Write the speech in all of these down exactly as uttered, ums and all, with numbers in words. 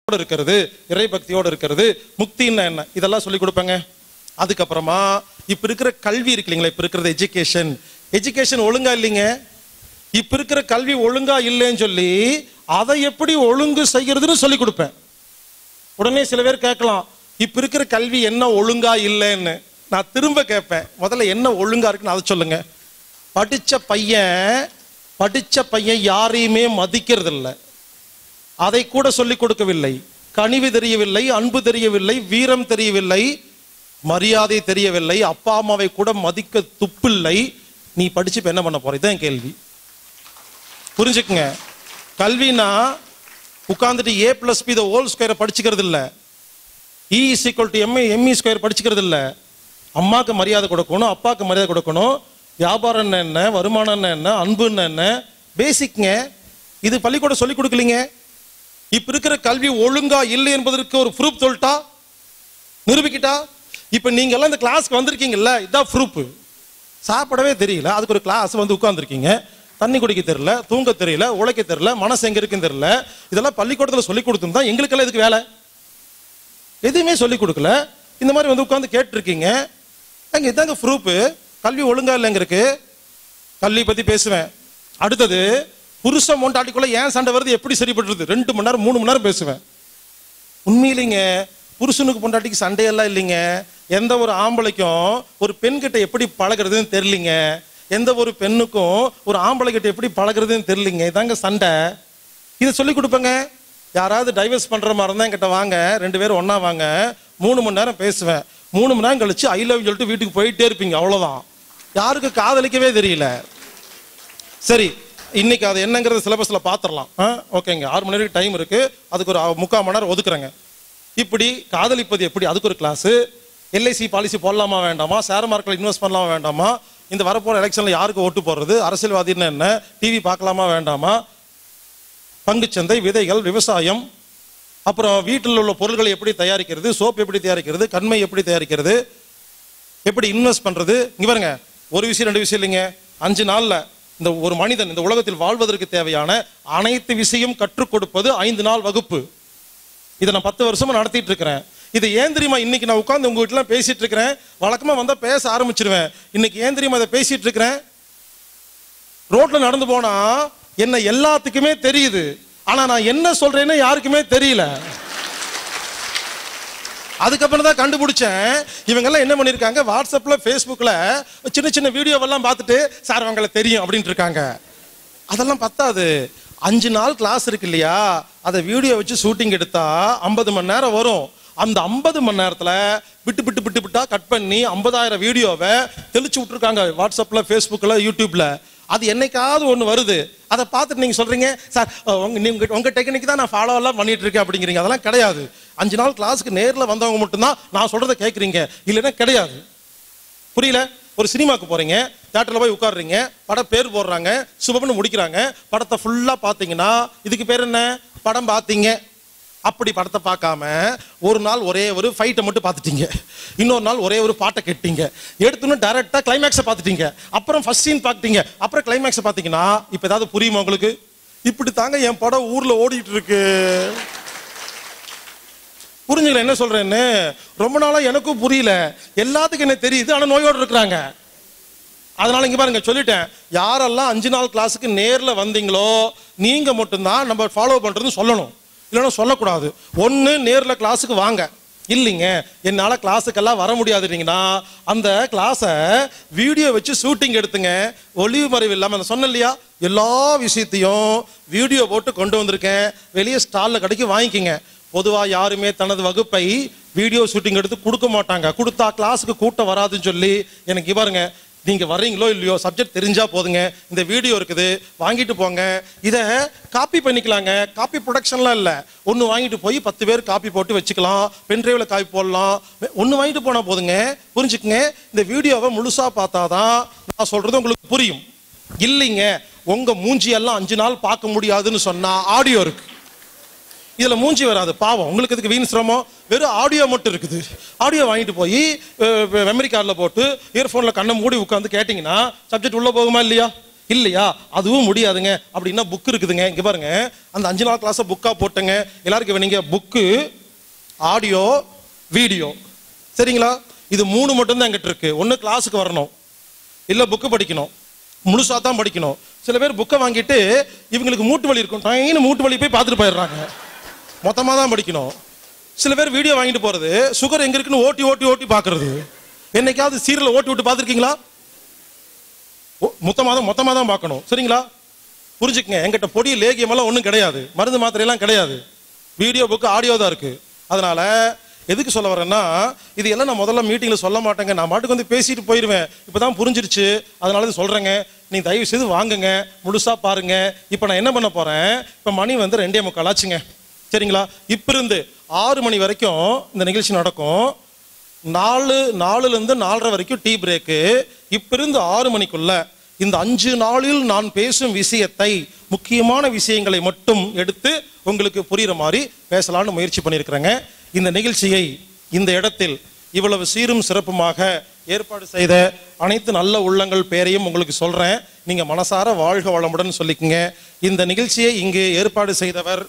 இருக்கிறது, இறை பக்தியோடு இருக்கிறது, முக்தின்னா என்ன, இதெல்லாம் சொல்லி கொடுப்பேங்க. அதுக்கப்புறமா இப்ப இருக்கிற கல்வி இருக்கு இல்லைங்களா, இப்ப இருக்கிறது எஜுகேஷன் எஜுகேஷன் ஒழுங்கா இல்லைங்க. இப்ப இருக்கிற கல்வி ஒழுங்கா இல்லைன்னு சொல்லி அதை எப்படி ஒழுங்கு செய்யறதுன்னு சொல்லி கொடுப்பேன். உடனே சில பேர் கேட்கலாம், இப்ப இருக்கிற கல்வி என்ன ஒழுங்கா இல்லைன்னு. நான் திரும்ப கேட்பேன், முதல்ல என்ன ஒழுங்கா இருக்குன்னு அதை சொல்லுங்க. படிச்ச பையன் படிச்ச பையன் யாரையுமே மதிக்கிறது இல்லை, அதை கூட சொல்லிக் கொடுக்கவில்லை. கனிவு தெரியவில்லை, அன்பு தெரியவில்லை, வீரம் தெரியவில்லை, மரியாதை தெரியவில்லை, அப்பா அம்மாவை கூட மதிக்க துப்பில்லை. நீ படிச்சு இப்ப என்ன பண்ண போற? இதான் கேள்வி. புரிஞ்சுக்குங்க, கல்வினா உட்கார்ந்துட்டு A plus B the whole ஸ்கொயரை படிச்சுக்கிறது இல்லை, E is equal to MA ME square படிச்சுக்கிறது இல்லை. அம்மாவுக்கு மரியாதை கொடுக்கணும், அப்பாவுக்கு மரியாதை கொடுக்கணும், வியாபாரம் என்ன, வருமானம் என்ன, அன்புன்னு என்ன, பேசிக்ங்க. இது பள்ளிக்கூடம் சொல்லிக் கொடுக்கலீங்க. இப்ப இருக்கிற கல்வி ஒழுங்கா இல்லை என்பதற்கு ஒரு ப்ரூஃப் சொல்லிட்டா, நிரூபிக்கிட்டா. இப்ப நீங்க எல்லாம் இந்த கிளாஸ்க்கு வந்திருக்கீங்கல்ல, இதான் ப்ரூஃப். சாப்பிடவே தெரியல, அதுக்கு ஒரு கிளாஸ் வந்து உட்கார்ந்துருக்கீங்க. தண்ணி குடிக்க தெரியல, தூங்க தெரியல, உழைக்க தெரியல, மனசு எங்க இருக்குன்னு தெரியல. இதெல்லாம் பள்ளிக்கூடத்தில் சொல்லிக் கொடுத்துருந்தா எங்களுக்கெல்லாம் இதுக்கு வேலை. எதுவுமே சொல்லிக் கொடுக்கல, இந்த மாதிரி வந்து உட்காந்து கேட்டுருக்கீங்க. அங்க இதாங்க ப்ரூஃப், கல்வி ஒழுங்கா இல்லைங்கிறதுக்கு. கல்வி பத்தி பேசுவேன். அடுத்தது, புருஷன் மொண்டாட்டிக்குள்ள ஏன் சண்டை வருது, எப்படி சரிபடுறது, ரெண்டு மணி நேரம் மூணு மணி நேரம் பேசுவேன். உண்மையிலிங்க, புருஷனுக்கு பொண்டாட்டிக்கு சண்டையெல்லாம் இல்லைங்க. எந்த ஒரு ஆம்பளைக்கும் ஒரு பெண் கிட்ட எப்படி பழகிறதுன்னு தெரியலிங்க, எந்த ஒரு பெண்ணுக்கும் ஒரு ஆம்பளை கிட்ட எப்படி பழகிறதுன்னு தெரியலிங்க. இதாங்க சண்டை. இதை சொல்லி கொடுப்பேங்க. யாராவது டைவர்ஸ் பண்ற மாதிரி இருந்தா என்கிட்ட வாங்க, ரெண்டு பேரும் ஒன்னா வாங்க, மூணு மணி நேரம் பேசுவேன். மூணு மணி நேரம் கழிச்சு ஐ லவ் சொல்லிட்டு வீட்டுக்கு போயிட்டே இருப்பீங்க. அவ்வளவுதான். யாருக்கு காதலிக்கவே தெரியல. சரி, இன்னைக்கு அது என்னங்கிறது சிலபஸ்ல பாத்திரலாம். ஓகேங்க, ஆறு மணி நேரம் டைம் இருக்கு, அதுக்கு ஒரு முக்கால் மணி நேரம் ஒதுக்குறேங்க. இப்படி காதலிப்பது எப்படி, அதுக்கு ஒரு கிளாஸ். எல்ஐசி பாலிசி போடலாமா வேண்டாமா, ஷேர் மார்க்கெட்ல இன்வெஸ்ட் பண்ணலாமா வேண்டாமா, இந்த வரப்போற எலெக்ஷன்ல யாருக்கு ஓட்டு போடுறது, அரசியல்வாதின்னு என்ன, டிவி பார்க்கலாமா வேண்டாமா, பங்குச்சந்தை, விதைகள், விவசாயம், அப்புறம் வீட்டில் உள்ள பொருட்களை எப்படி தயாரிக்கிறது, சோப் எப்படி தயாரிக்கிறது, கண்மை எப்படி தயாரிக்கிறது, எப்படி இன்வெஸ்ட் பண்றது. இங்க பாருங்க, ஒரு விஷயம் ரெண்டு விஷயம் இல்லைங்க, அஞ்சு நாள்ல இந்த ஒரு மனிதன் இந்த உலகத்தில் வாழ்வதற்கு தேவையான அனைத்து விஷயம் கற்றுக் கொடுப்பது ஐந்து நாள் வகுப்பு. இதை நான் பத்து வருஷமா நடத்திட்டு இருக்கிறேன். இது ஏன் தெரியுமா, இன்னைக்கு நான் உட்கார்ந்து உங்க வீட்டுல பேசிட்டு இருக்கிறேன். வழக்கமா வந்தா பேச ஆரம்பிச்சிருவேன். இன்னைக்கு ஏன் தெரியுமா அதை பேசிட்டு இருக்கிறேன்? ரோட்ல நடந்து போனா என்ன எல்லாத்துக்குமே தெரியுது, ஆனா நான் என்ன சொல்றேன்னு யாருக்குமே தெரியல. அதுக்கப்புறம் தான் கண்டுபிடிச்சேன், இவங்க எல்லாம் என்ன பண்ணிருக்காங்க, வாட்ஸ்அப்ல ஃபேஸ்புக்ல சின்ன சின்ன வீடியோவெல்லாம் பார்த்துட்டு சார் அவங்களை தெரியும் அப்படின்ட்டு இருக்காங்க. அதெல்லாம் பத்தாது. அஞ்சு நாள் கிளாஸ் இருக்கு இல்லையா, அதை வீடியோ வச்சு ஷூட்டிங் எடுத்தா ஐம்பது மணி நேரம் வரும். அந்த ஐம்பது மணி நேரத்துல விட்டு விட்டு விட்டு விட்டா கட் பண்ணி ஐம்பதாயிரம் வீடியோவை தெளிச்சு விட்டுருக்காங்க வாட்ஸ்அப்ல, ஃபேஸ்புக்ல, யூடியூப்ல. அது என்னைக்காவது ஒன்று வருது, அதை பார்த்துட்டு நீங்க சொல்றீங்க சார் உங்க உங்க டெக்னிக் தான் நான் ஃபாலோ எல்லாம் பண்ணிட்டு இருக்கேன் அப்படிங்கிறீங்க. அதெல்லாம் கிடையாது. அஞ்சு நாள் கிளாஸுக்கு நேரில் வந்தவங்க மட்டும்தான் நான் சொல்றதை கேட்குறீங்க, இல்லைன்னா கிடையாது. புரியல? ஒரு சினிமாக்கு போறீங்க, தியேட்டர்ல போய் உட்காடுறீங்க, படம் பேர் போடுறாங்க, சுபம்னு முடிக்கிறாங்க, படத்தை ஃபுல்லா பார்த்தீங்கன்னா இதுக்கு பேர் என்ன, படம் பார்த்தீங்க. அப்படி படத்தை பார்க்காம ஒரு நாள் ஒரே ஒரு ஃபைட்டை மட்டும் பார்த்துட்டீங்க, இன்னொரு நாள் ஒரே ஒரு பாட்டை கேட்டீங்க, எடுத்துன்னு டைரக்டா கிளைமேக்ஸை பார்த்துட்டீங்க, அப்புறம் ஃபர்ஸ்ட் சீன் பார்த்துட்டீங்க, அப்புறம் கிளைமேக்ஸை பார்த்தீங்கன்னா இப்போ ஏதாவது புரியுமா உங்களுக்கு? இப்படி தாங்க என் படம் ஊர்ல ஓடிட்டு இருக்கு. புரிஞ்சுக்கல என்ன சொல்றேன்னு? ரொம்ப நாளா எனக்கும் புரியல, எல்லாத்துக்கும் என்ன தெரியுது, ஆனா நோயோடு இருக்கிறாங்க. அதனால இங்க பாருங்க, சொல்லிட்டேன், யாரெல்லாம் அஞ்சு நாள் கிளாஸுக்கு நேர்ல வந்தீங்களோ நீங்க மட்டும்தான் நம்ம ஃபாலோ பண்றதுன்னு சொல்லணும், இல்லைன்னா சொல்லக்கூடாது. ஒன்று நேரில் கிளாஸுக்கு வாங்க, இல்லைங்க என்னால் கிளாஸுக்கெல்லாம் வர முடியாதுன்னீங்கன்னா அந்த கிளாஸை வீடியோ வச்சு ஷூட்டிங் எடுத்துங்க, ஒளிவு மறைவு இல்லாமல். சொன்ன இல்லையா, எல்லா விஷயத்தையும் வீடியோ போட்டு கொண்டு வந்திருக்கேன், வெளியே ஸ்டாலில் கடைக்கு வாங்கிக்கிங்க. பொதுவாக யாருமே தனது வகுப்பை வீடியோ ஷூட்டிங் எடுத்து கொடுக்க மாட்டாங்க, கொடுத்தா கிளாஸுக்கு கூட்டம் வராதுன்னு சொல்லி. எனக்கு பாருங்க, நீங்க வர்றீங்களோ இல்லையோ, சப்ஜெக்ட் தெரிஞ்சா போதுங்க, இந்த வீடியோ இருக்குது வாங்கிட்டு போங்க, இதை காப்பி பண்ணிக்கலாங்க. காப்பி ப்ரொடக்ஷன்லாம் இல்லை, ஒன்று வாங்கிட்டு போய் பத்து பேர் காப்பி போட்டு வச்சுக்கலாம், பென்ட்ரைவ்ல காப்பி போடலாம், ஒன்று வாங்கிட்டு போனால் போதுங்க. புரிஞ்சுக்குங்க, இந்த வீடியோவை முழுசா பார்த்தாதான் நான் சொல்றது உங்களுக்கு புரியும். இல்லைங்க உங்க மூஞ்சியெல்லாம் அஞ்சு நாள் பார்க்க முடியாதுன்னு சொன்னா ஆடியோ இருக்கு, இதுல மூஞ்சி வராது, பாவம் உங்களுக்கு இதுக்கு வீண் சிரமம். வெறும் ஆடியோ மட்டும் இருக்குது. ஆடியோ வாங்கிட்டு போய் மெமரி கார்டில் போட்டு இயர்ஃபோனில் கண்ணை மூடி உட்காந்து கேட்டிங்கன்னா சப்ஜெக்ட் உள்ள போகுமா இல்லையா? இல்லையா? அதுவும் முடியாதுங்க. அப்படின்னா புக் இருக்குதுங்க. இங்க பாருங்க, அந்த அஞ்சு நாள் கிளாஸை புக்கா போட்டுங்க. எல்லாருக்கும் நீங்க புக்கு, ஆடியோ, வீடியோ, சரிங்களா? இது மூணு மட்டும் தான் எங்கிட்ட இருக்கு. ஒன்று கிளாஸுக்கு வரணும், இல்லை புக்கு படிக்கணும், முழுசா தான் படிக்கணும். சில பேர் புக்கை வாங்கிட்டு இவங்களுக்கு மூட்டு வலி இருக்கும், டைன்னு மூட்டு வலி போய் பார்த்துட்டு போயிடுறாங்க. மொத்தமாக தான் படிக்கணும். சில பேர் வீடியோ வாங்கிட்டு போறது, சுகர் எங்க இருக்குன்னு ஓட்டி ஓட்டி ஓட்டி பார்க்கறது. என்னைக்காவது சீரியல் ஓட்டி விட்டு பார்த்துருக்கீங்களா? மொத்தமாக தான் மொத்தமாக தான் பார்க்கணும், சரிங்களா? புரிஞ்சுக்கங்க, எங்கிட்ட பொடி லேகியமெல்லாம் ஒன்றும் கிடையாது, மருந்து மாத்திரையெல்லாம் கிடையாது. வீடியோ புக்கு ஆடியோ தான் இருக்கு. அதனால எதுக்கு சொல்ல வரேன்னா, இது எல்லாம் நான் முதல்ல மீட்டிங்ல சொல்ல மாட்டேங்க, நான் மாட்டுக்கு வந்து பேசிட்டு போயிடுவேன். இப்பதான் புரிஞ்சிருச்சு, அதனால இது சொல்றேங்க. நீங்க தயவு செய்து வாங்குங்க, முழுசா பாருங்க. இப்ப நான் என்ன பண்ண போறேன், இப்ப மணி வந்து ரெண்டே முக்கால் ஆச்சுங்க, சரிங்களா? இப்ப இருந்து ஆறு மணி வரைக்கும் இந்த நிகழ்ச்சி நடக்கும். நாலு நாலுல இருந்து நாலரை வரைக்கும் டீ பிரேக்கு. இப்ப இருந்து ஆறு மணிக்குள்ள இந்த அஞ்சு நாளில் நான் பேசும் விஷயத்தை, முக்கியமான விஷயங்களை மட்டும் எடுத்து உங்களுக்கு புரியுற மாதிரி பேசலாம்னு முயற்சி பண்ணியிருக்கிறேங்க. இந்த நிகழ்ச்சியை இந்த இடத்தில் இவ்வளவு சீரும் சிறப்புமாக ஏற்பாடு செய்த அனைத்து நல்ல உள்ளங்கள் பேரையும் உங்களுக்கு சொல்றேன். நீங்க மனசார வாழ்க வளமுடன் சொல்லிக்கங்க. இந்த நிகழ்ச்சியை இங்கு ஏற்பாடு செய்தவர்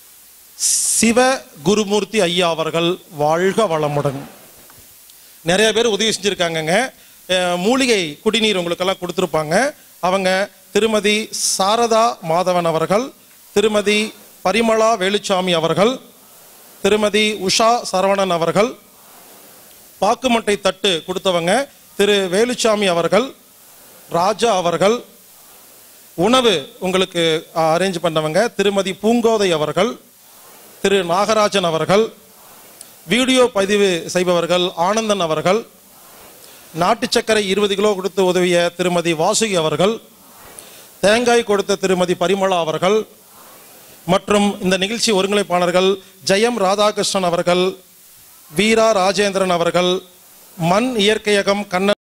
சிவ குருமூர்த்தி ஐயா அவர்கள், வாழ்க வளமுடன். நிறைய பேர் உதவி செஞ்சிருக்காங்கங்க. மூலிகை குடிநீர் உங்களுக்கெல்லாம் கொடுத்துருப்பாங்க. அவங்க திருமதி சாரதா மாதவன் அவர்கள், திருமதி பரிமளா வேலுச்சாமி அவர்கள், திருமதி உஷா சரவணன் அவர்கள். பாக்குமட்டை தட்டு கொடுத்தவங்க திரு வேலுச்சாமி அவர்கள், ராஜா அவர்கள். உணவு உங்களுக்கு அரேஞ்ச் பண்ணவங்க திருமதி பூங்கோதை அவர்கள், திரு நாகராஜன் அவர்கள். வீடியோ பதிவு செய்பவர்கள் ஆனந்தன் அவர்கள். நாட்டு சர்க்கரை இருபது கிலோ கொடுத்து உதவிய திருமதி வாசுகி அவர்கள். தேங்காய் கொடுத்த திருமதி பரிமளா அவர்கள். மற்றும் இந்த நிகழ்ச்சி ஒருங்கிணைப்பாளர்கள் ஜெயம் ராதாகிருஷ்ணன் அவர்கள், வீரா ராஜேந்திரன் அவர்கள், மண் இயற்கையகம் கண்ணன்